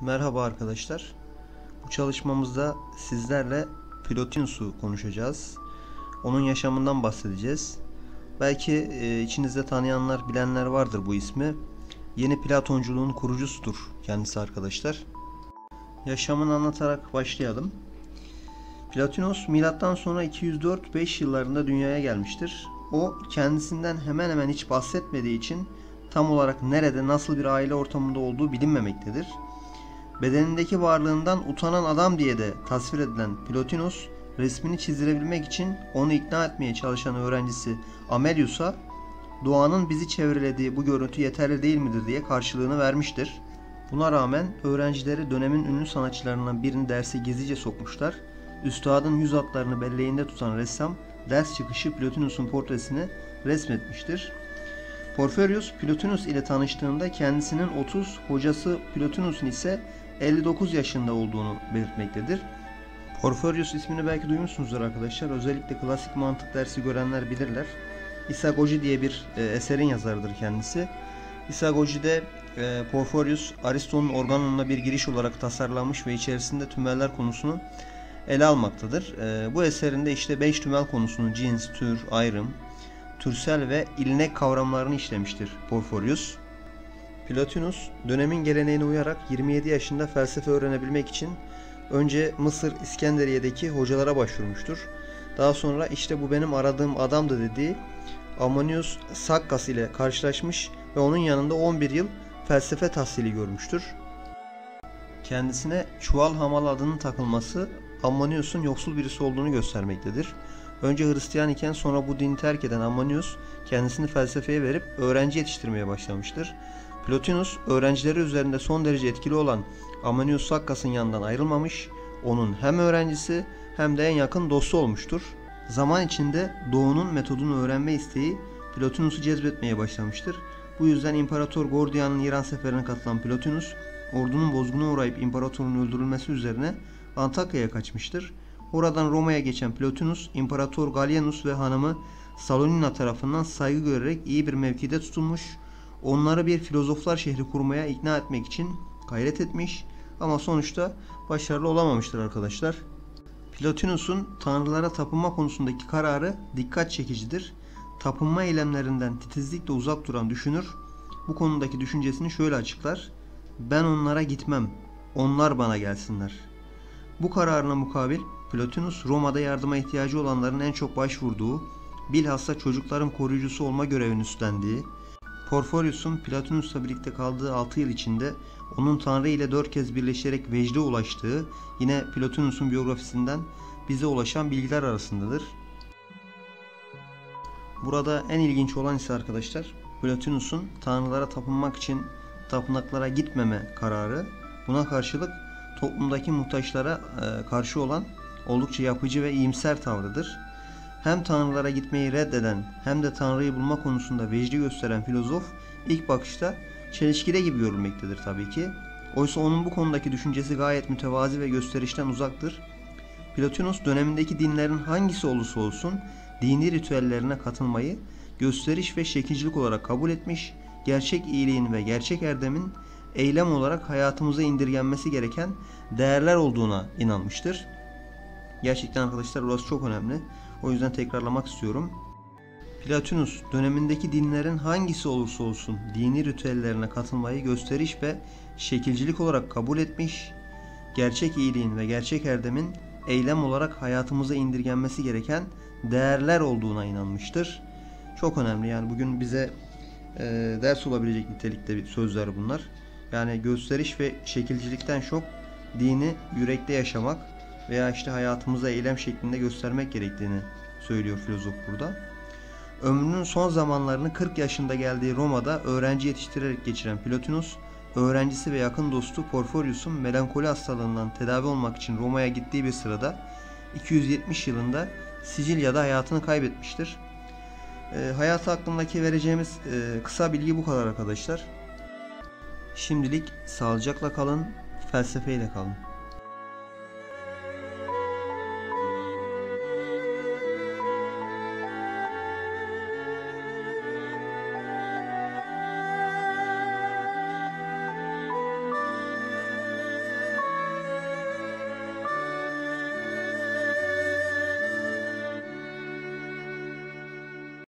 Merhaba arkadaşlar. Bu çalışmamızda sizlerle Plotinus'u konuşacağız. Onun yaşamından bahsedeceğiz. Belki içinizde tanıyanlar, bilenler vardır bu ismi. Yeni Platonculuğun kurucusudur kendisi arkadaşlar. Yaşamını anlatarak başlayalım. Plotinus milattan sonra 204-5 yıllarında dünyaya gelmiştir. O kendisinden hemen hemen hiç bahsetmediği için tam olarak nerede, nasıl bir aile ortamında olduğu bilinmemektedir. Bedenindeki varlığından utanan adam diye de tasvir edilen Plotinus, resmini çizdirebilmek için onu ikna etmeye çalışan öğrencisi Amelius'a doğanın bizi çevrelediği bu görüntü yeterli değil midir diye karşılığını vermiştir. Buna rağmen öğrencileri dönemin ünlü sanatçılarından birini derse gizlice sokmuşlar. Üstadın yüz hatlarını belleğinde tutan ressam ders çıkışı Plotinus'un portresini resmetmiştir. Porphyrius Plotinus ile tanıştığında kendisinin 30, hocası Plotinus'un ise 59 yaşında olduğunu belirtmektedir. Porphyrius ismini belki duymuşsunuzdur arkadaşlar. Özellikle klasik mantık dersi görenler bilirler. İsagoji diye bir eserin yazarıdır kendisi. İsagoji'de Porphyrius, Aristo'nun organonuna bir giriş olarak tasarlanmış ve içerisinde tümeller konusunu ele almaktadır. Bu eserinde işte 5 tümel konusunun cins, tür, ayrım, türsel ve ilnek kavramlarını işlemiştir Porphyrius. Plotinus dönemin geleneğine uyarak 27 yaşında felsefe öğrenebilmek için önce Mısır İskenderiye'deki hocalara başvurmuştur. Daha sonra işte bu benim aradığım adamdı dediği Ammonius Sakkas ile karşılaşmış ve onun yanında 11 yıl felsefe tahsili görmüştür. Kendisine çuval hamal adının takılması Ammonius'un yoksul birisi olduğunu göstermektedir. Önce Hristiyan iken sonra bu dini terk eden Ammonius kendisini felsefeye verip öğrenci yetiştirmeye başlamıştır. Plotinus öğrencileri üzerinde son derece etkili olan Ammonius Sakkas'ın yanından ayrılmamış, onun hem öğrencisi hem de en yakın dostu olmuştur. Zaman içinde doğunun metodunu öğrenme isteği Plotinus'u cezbetmeye başlamıştır. Bu yüzden İmparator Gordian'ın İran seferine katılan Plotinus, ordunun bozguna uğrayıp imparatorun öldürülmesi üzerine Antakya'ya kaçmıştır. Oradan Roma'ya geçen Plotinus, İmparator Gallienus ve hanımı Salonina tarafından saygı görerek iyi bir mevkide tutulmuş, onları bir filozoflar şehri kurmaya ikna etmek için gayret etmiş ama sonuçta başarılı olamamıştır arkadaşlar. Plotinus'un tanrılara tapınma konusundaki kararı dikkat çekicidir. Tapınma eylemlerinden titizlikle uzak duran düşünür, bu konudaki düşüncesini şöyle açıklar: "Ben onlara gitmem, onlar bana gelsinler." Bu kararına mukabil Plotinus, Roma'da yardıma ihtiyacı olanların en çok başvurduğu, bilhassa çocukların koruyucusu olma görevini üstlendiği, Porphyrius'un Plotinus'la birlikte kaldığı 6 yıl içinde onun Tanrı ile 4 kez birleşerek vecde ulaştığı yine Plotinus'un biyografisinden bize ulaşan bilgiler arasındadır. Burada en ilginç olan ise arkadaşlar Plotinus'un tanrılara tapınmak için tapınaklara gitmeme kararı. Buna karşılık toplumdaki muhtaçlara karşı olan oldukça yapıcı ve iyimser tavrıdır. Hem tanrılara gitmeyi reddeden hem de tanrıyı bulma konusunda vecdi gösteren filozof ilk bakışta çelişkide gibi görülmektedir tabii ki. Oysa onun bu konudaki düşüncesi gayet mütevazi ve gösterişten uzaktır. Plotinus dönemindeki dinlerin hangisi olursa olsun dini ritüellerine katılmayı gösteriş ve şekilcilik olarak kabul etmiş, gerçek iyiliğin ve gerçek erdemin eylem olarak hayatımıza indirgenmesi gereken değerler olduğuna inanmıştır. Gerçekten arkadaşlar burası çok önemli. O yüzden tekrarlamak istiyorum. Plotinus dönemindeki dinlerin hangisi olursa olsun dini ritüellerine katılmayı gösteriş ve şekilcilik olarak kabul etmiş, gerçek iyiliğin ve gerçek erdemin eylem olarak hayatımıza indirgenmesi gereken değerler olduğuna inanmıştır. Çok önemli, yani bugün bize ders olabilecek nitelikte sözler bunlar. Yani gösteriş ve şekilcilikten çok dini yürekte yaşamak veya işte hayatımıza eylem şeklinde göstermek gerektiğini söylüyor filozof burada. Ömrünün son zamanlarını 40 yaşında geldiği Roma'da öğrenci yetiştirerek geçiren Plotinus, öğrencisi ve yakın dostu Porphyrius'un melankoli hastalığından tedavi olmak için Roma'ya gittiği bir sırada 270 yılında Sicilya'da hayatını kaybetmiştir. Hayatı hakkındaki vereceğimiz kısa bilgi bu kadar arkadaşlar. Şimdilik sağlıcakla kalın, felsefeyle kalın.